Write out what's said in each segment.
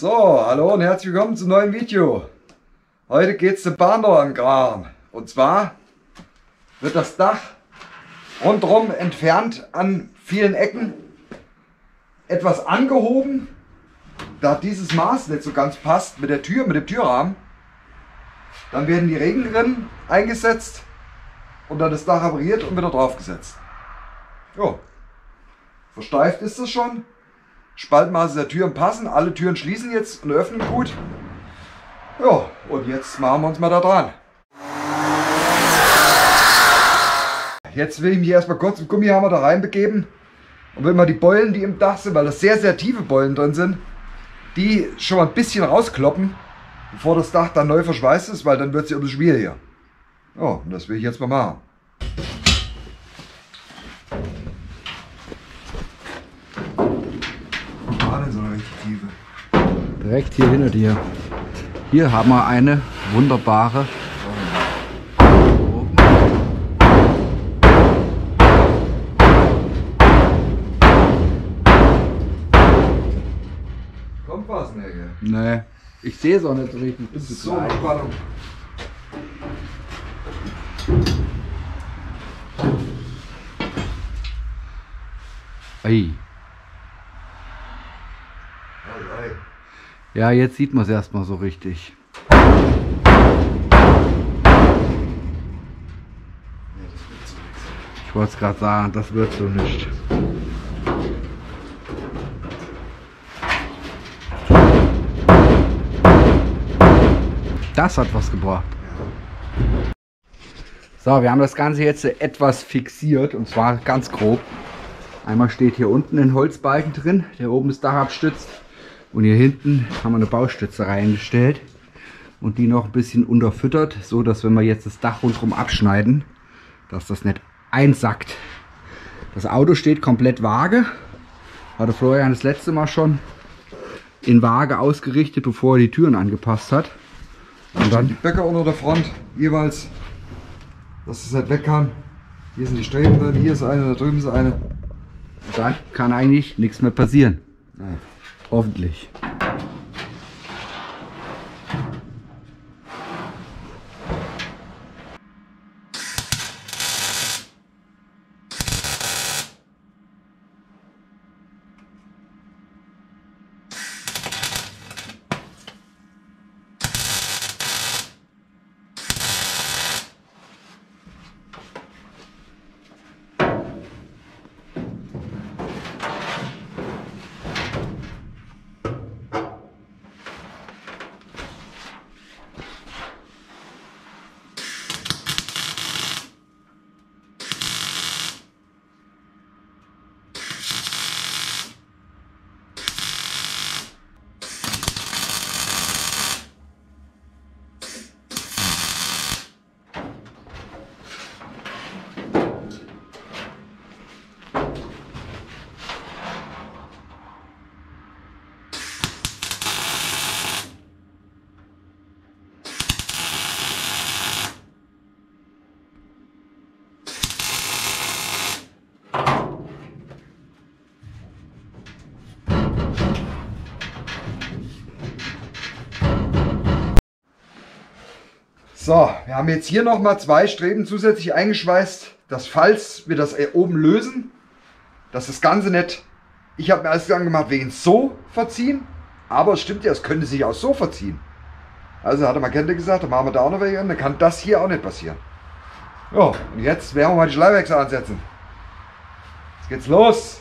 So, hallo und herzlich willkommen zum neuen Video. Heute geht es zum Bahnbauankram. Und zwar wird das Dach rundherum entfernt an vielen Ecken, etwas angehoben, da dieses Maß nicht so ganz passt mit der Tür, mit dem Türrahmen. Dann werden die Regenrinnen eingesetzt und dann das Dach repariert und wieder draufgesetzt. Jo. Versteift ist es schon. Spaltmaße der Türen passen, alle Türen schließen jetzt und öffnen gut. Ja, und jetzt machen wir uns mal da dran. Jetzt will ich mich erstmal kurz im Gummihammer da reinbegeben und will mal die Beulen, die im Dach sind, weil das sehr, sehr tiefe Beulen drin sind, die schon mal ein bisschen rauskloppen, bevor das Dach dann neu verschweißt ist, weil dann wird es ja ein bisschen schwieriger. Ja, und das will ich jetzt mal machen. So eine richtig tiefe. Direkt hier hinter dir. Hier haben wir eine wunderbare. Kommt was, Nägel? Nee, ich sehe es auch nicht so richtig. Das ist so eine Spannung. Ei. Ja, jetzt sieht man es erstmal so richtig. Ich wollte es gerade sagen, das wird so nicht. Das hat was gebracht. So, wir haben das Ganze jetzt etwas fixiert und zwar ganz grob. Einmal steht hier unten ein Holzbalken drin, der oben das Dach abstützt. Und hier hinten haben wir eine Baustütze reingestellt und die noch ein bisschen unterfüttert, so dass wenn wir jetzt das Dach rundherum abschneiden, dass das nicht einsackt. Das Auto steht komplett vage. Hatte Florian das letzte Mal schon in Waage ausgerichtet, bevor er die Türen angepasst hat. Und dann die Böcke unter der Front jeweils, dass es nicht weg kann. Hier sind die Streben drin, hier ist eine, da drüben ist eine. Und dann kann eigentlich nichts mehr passieren. Ja. Hoffentlich. So, wir haben jetzt hier nochmal 2 Streben zusätzlich eingeschweißt, dass falls wir das oben lösen, dass das Ganze nicht, ich habe mir alles gemacht wegen so verziehen, aber es stimmt ja, es könnte sich auch so verziehen. Also hat der Magenta gesagt, dann machen wir da auch noch welche, dann kann das hier auch nicht passieren. Ja, und jetzt werden wir mal die Schleifwechsel ansetzen. Jetzt geht's los.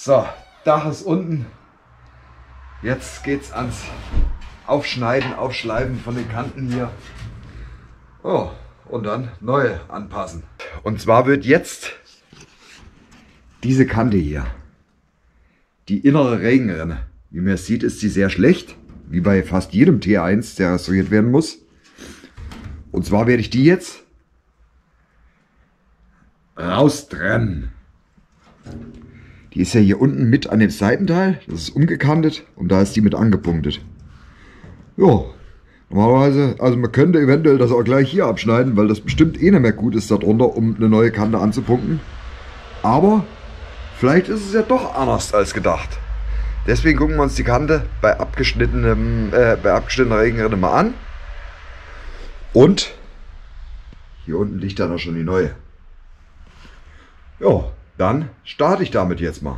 So, Dach ist unten. Jetzt geht's ans Aufschneiden, Aufschleifen von den Kanten hier. Oh, und dann neue anpassen. Und zwar wird jetzt diese Kante hier, die innere Regenrinne, wie man es sieht, ist sie sehr schlecht, wie bei fast jedem T1, der restauriert werden muss. Und zwar werde ich die jetzt raustrennen. Die ist ja hier unten mit an dem Seitenteil, das ist umgekantet und da ist die mit angepunktet. Ja, normalerweise, also man könnte eventuell das auch gleich hier abschneiden, weil das bestimmt eh nicht mehr gut ist darunter, um eine neue Kante anzupunkten. Aber vielleicht ist es ja doch anders als gedacht. Deswegen gucken wir uns die Kante bei abgeschnittener Regenrinne mal an. Und hier unten liegt dann auch schon die neue. Ja, dann starte ich damit jetzt mal.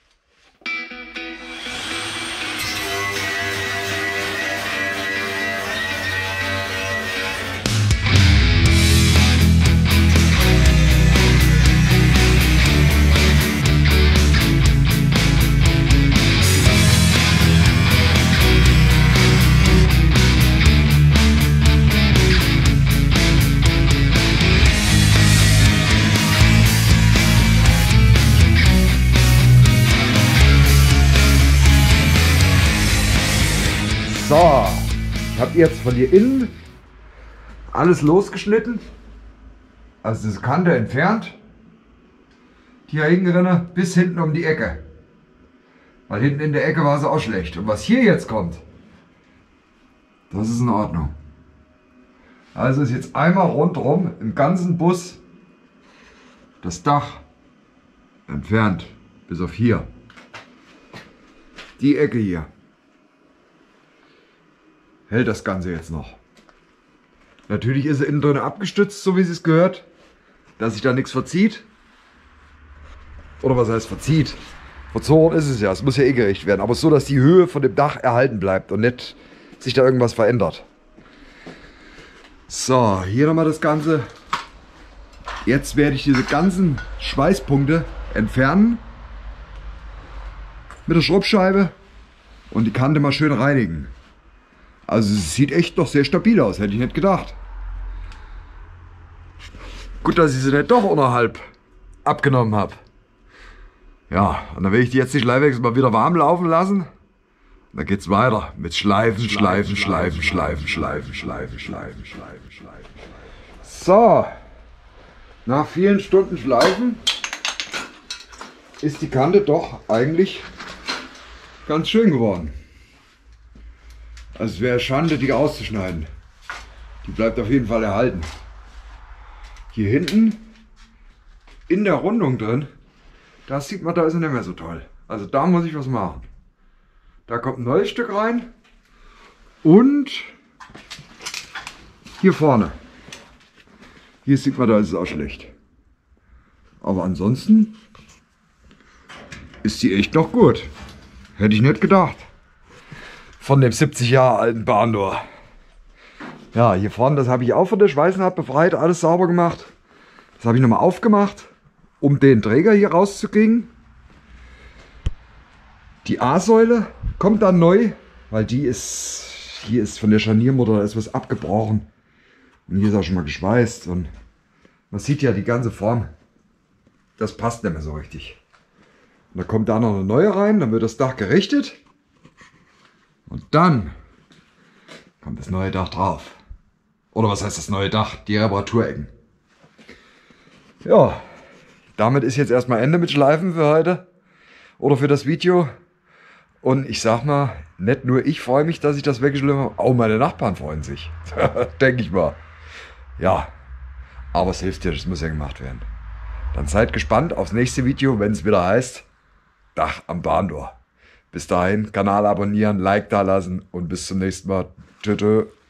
So, ich habe jetzt von hier innen alles losgeschnitten, also diese Kante entfernt, die Regenrinne bis hinten um die Ecke, weil hinten in der Ecke war sie auch schlecht. Und was hier jetzt kommt, das ist in Ordnung. Also ist jetzt einmal rundherum im ganzen Bus das Dach entfernt, bis auf hier, die Ecke hier. Hält das Ganze jetzt noch. Natürlich ist er innen drin abgestützt, so wie es gehört, dass sich da nichts verzieht. Oder was heißt verzieht? Verzogen ist es ja, es muss ja eh gerecht werden, aber so, dass die Höhe von dem Dach erhalten bleibt und nicht sich da irgendwas verändert. So, hier nochmal das Ganze. Jetzt werde ich diese ganzen Schweißpunkte entfernen mit der Schraubscheibe und die Kante mal schön reinigen. Also es sieht echt doch sehr stabil aus, hätte ich nicht gedacht. Gut, dass ich sie nicht doch unterhalb abgenommen habe. Ja, und dann will ich die jetzt die Schleifwechsel mal wieder warm laufen lassen. Und dann geht's weiter mit Schleifen. So, nach vielen Stunden Schleifen ist die Kante doch eigentlich ganz schön geworden. Also es wäre Schande, die auszuschneiden. Die bleibt auf jeden Fall erhalten. Hier hinten, in der Rundung drin, das sieht man, da ist er nicht mehr so toll. Also da muss ich was machen. Da kommt ein neues Stück rein. Und hier vorne. Hier sieht man, da ist es auch schlecht. Aber ansonsten ist die echt noch gut. Hätte ich nicht gedacht. Von dem 70 Jahre alten Bahndor. Ja, hier vorne, das habe ich auch von der Schweißnaht befreit, alles sauber gemacht. Das habe ich nochmal aufgemacht, um den Träger hier rauszukriegen. Die A-Säule kommt dann neu, weil die ist, hier ist von der Scharniermutter, da ist was abgebrochen. Und hier ist auch schon mal geschweißt. Und man sieht ja die ganze Form, das passt nicht mehr so richtig. Und da kommt da noch eine neue rein, dann wird das Dach gerichtet. Und dann kommt das neue Dach drauf. Oder was heißt das neue Dach? Die Reparaturecken. Ja, damit ist jetzt erstmal Ende mit Schleifen für heute. Oder für das Video. Und ich sag mal, nicht nur ich freue mich, dass ich das weggeschliffen habe, auch meine Nachbarn freuen sich. Denke ich mal. Ja, aber es hilft dir, das muss ja gemacht werden. Dann seid gespannt aufs nächste Video, wenn es wieder heißt Dach am Bahndor. Bis dahin, Kanal abonnieren, Like da lassen und bis zum nächsten Mal. Tschüss.